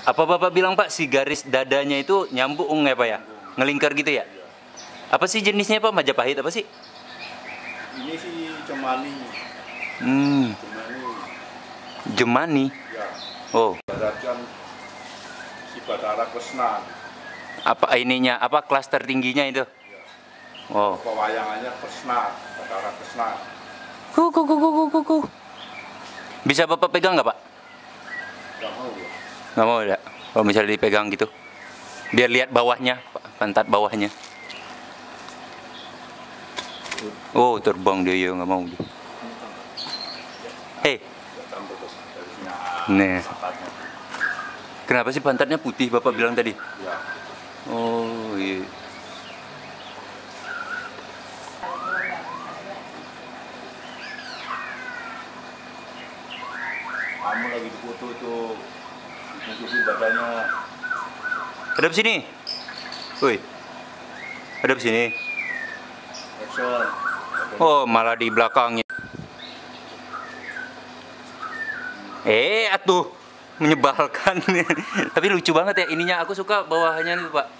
Apa Bapak bilang Pak, si garis dadanya itu nyambung ya Pak ya? Ngelingkar gitu ya? Apa sih jenisnya Pak? Majapahit apa sih? Ini sih cemani. Hmm, Cemani. Jemani. Ya. Oh, Baratkan si Batara Kresna. apa ininya? Apa kelas tertingginya itu? Ya. Oh. Pewayangannya Kresna, Batara Kresna. Kuku. Bisa Bapak pegang nggak Pak? Gak mau ya. Nggak mau ya? Kalau misalnya dipegang gitu, biar lihat bawahnya, pantat bawahnya. Oh, terbang dia ya, nggak mau dia. Hei, nih. Kenapa sih pantatnya putih Bapak bilang tadi? Ya. Oh iya. Kamu lagi dipoto tuh, musuhin badannya. Hadap sini. Woi. Hadap sini. Action. Oh, malah di belakangnya. Atuh menyebalkan. Tapi lucu banget ya ininya. Aku suka bawahannya nih, Pak.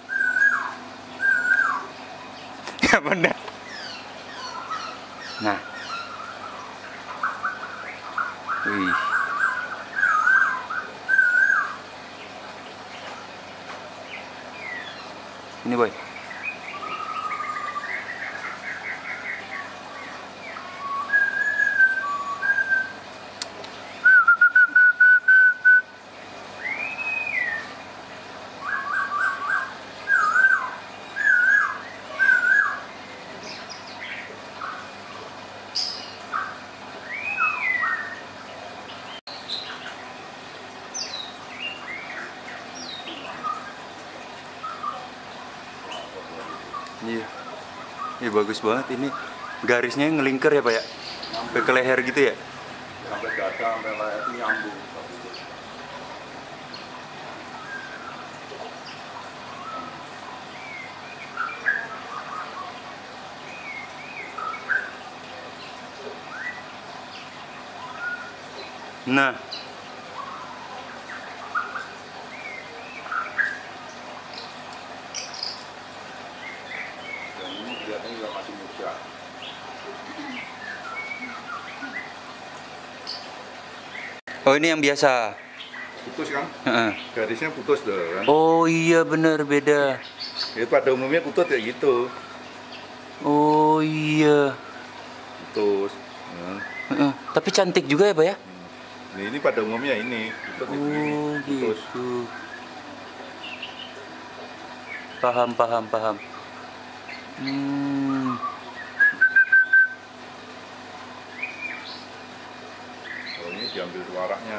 Ya benar. Nah. Wih. Ini boy. Iya. Iya bagus banget ini. Garisnya ngelingkar ya, Pak ya? Sampai ke leher gitu ya? Sampai dada, sampai leher itu nyambung. Nah. Dan ini kelihatannya juga masih muda. Oh ini yang biasa. Putus kan? Heeh. Garisnya putus deh kan? Oh iya bener beda. Itu pada umumnya putus kayak gitu. Oh iya. Putus. Nah. Heeh. Tapi cantik juga ya Pak ya? Ini pada umumnya ini. Putus itu ini. Oh Putus. gitu. Paham. Oh, ini diambil suaranya.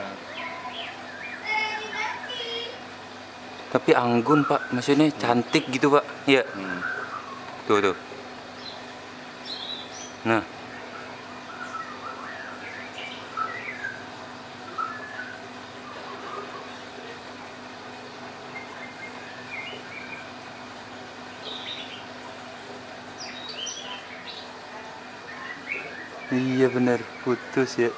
Tapi anggun Pak, maksudnya cantik gitu Pak. Iya. Tuh. Nah. Iya bener, putus ya.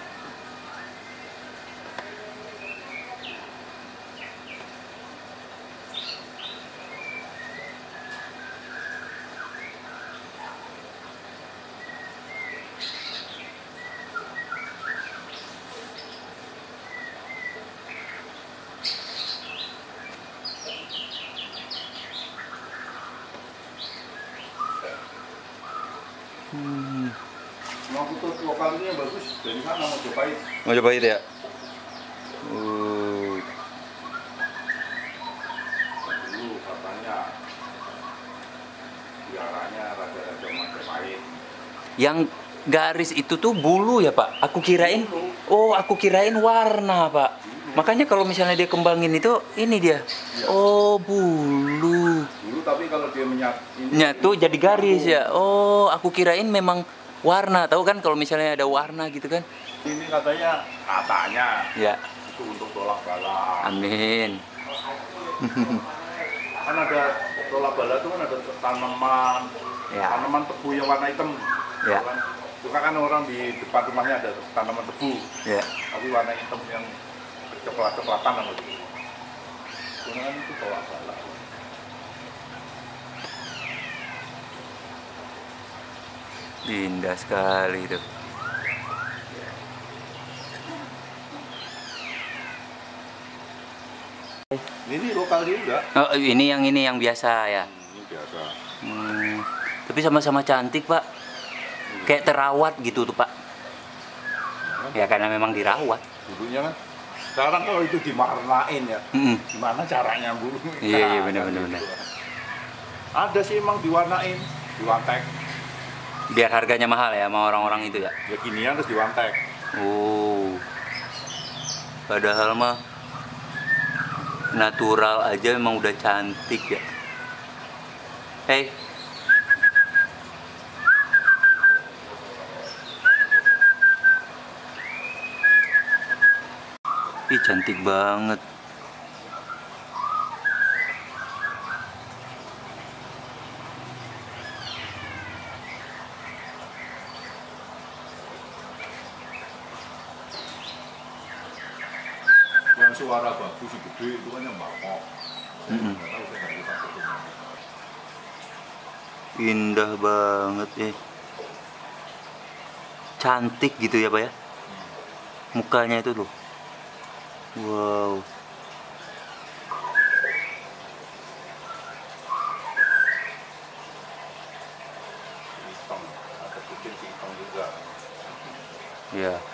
Mau putus lokal ini yang bagus dari mana mau Majapahit. Majapahit ya? Dulu katanya biaranya raja-raja Majapahit. Yang garis itu tuh bulu ya Pak? Aku kirain warna Pak. Makanya kalau misalnya dia kembangin itu ini dia. Iya. Oh bulu. Dulu tapi kalau dia Nyatu jadi garis ya. Oh aku kirain memang warna. Tahu kan kalau misalnya ada warna gitu kan? ini katanya Ya. itu untuk tolak bala. Amin. Kan ada tolak bala itu kan ada tanaman, Ya. tanaman tebu yang warna hitam. Ya. Kan? Suka kan orang di depan rumahnya ada tanaman tebu, Ya. tapi warna hitam yang coklat-coklatan gitu. Kebetulan itu bawa balak. Indah sekali itu. Ini lokal juga. Oh, ini yang biasa ya. Ini biasa. Tapi sama-sama cantik, Pak. Kayak terawat gitu tuh, Pak. Ya karena memang dirawat. Dulunya kan. Sekarang kalau itu dimarnain ya. Gimana caranya, Bu? Iya, benar. Ada sih emang diwarnain, diwantek. Biar harganya mahal ya sama orang-orang itu ya. Ya ginian terus diwantek. Oh. Padahal mah natural aja memang udah cantik ya. Hey. Ih, cantik banget. Yang suara bagus gede itu kan yang bangkok. Nggak tahu saya nggak bisa fotonya. Indah banget ya. Cantik gitu ya, Pak ya. Mukanya itu loh. Wow. Hitam, ada kucing hitam juga. Ya.